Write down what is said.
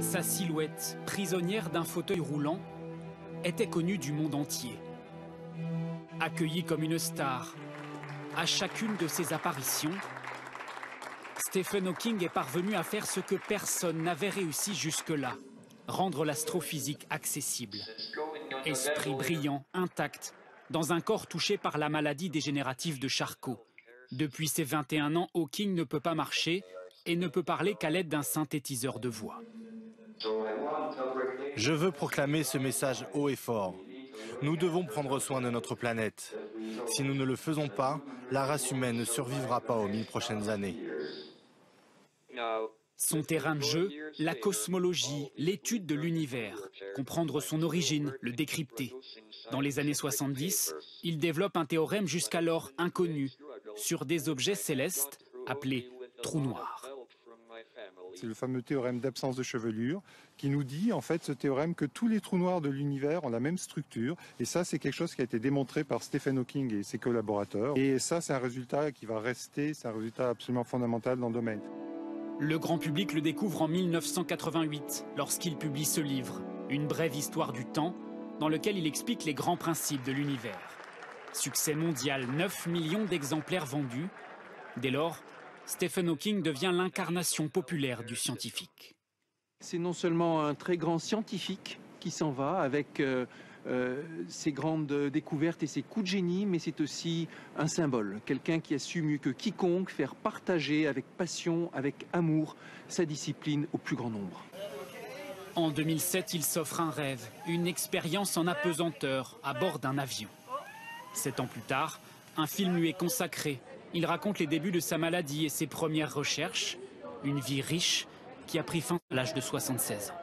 Sa silhouette, prisonnière d'un fauteuil roulant, était connue du monde entier. Accueilli comme une star, à chacune de ses apparitions, Stephen Hawking est parvenu à faire ce que personne n'avait réussi jusque-là, rendre l'astrophysique accessible. Esprit brillant, intact, dans un corps touché par la maladie dégénérative de Charcot. Depuis ses 21 ans, Hawking ne peut pas marcher et ne peut parler qu'à l'aide d'un synthétiseur de voix. Je veux proclamer ce message haut et fort. Nous devons prendre soin de notre planète. Si nous ne le faisons pas, la race humaine ne survivra pas aux 1000 prochaines années. Son terrain de jeu, la cosmologie, l'étude de l'univers, comprendre son origine, le décrypter. Dans les années 70, il développe un théorème jusqu'alors inconnu sur des objets célestes appelés trous noirs. C'est le fameux théorème d'absence de chevelure qui nous dit, en fait, ce théorème que tous les trous noirs de l'univers ont la même structure. Et ça, c'est quelque chose qui a été démontré par Stephen Hawking et ses collaborateurs. Et ça, c'est un résultat qui va rester, c'est un résultat absolument fondamental dans le domaine. Le grand public le découvre en 1988, lorsqu'il publie ce livre, Une brève histoire du temps, dans lequel il explique les grands principes de l'univers. Succès mondial, 9 millions d'exemplaires vendus. Dès lors, Stephen Hawking devient l'incarnation populaire du scientifique. C'est non seulement un très grand scientifique qui s'en va avec ses grandes découvertes et ses coups de génie, mais c'est aussi un symbole, quelqu'un qui a su mieux que quiconque faire partager avec passion, avec amour, sa discipline au plus grand nombre. En 2007, il s'offre un rêve, une expérience en apesanteur à bord d'un avion. 7 ans plus tard, un film lui est consacré. Il raconte les débuts de sa maladie et ses premières recherches, une vie riche qui a pris fin à l'âge de 76 ans.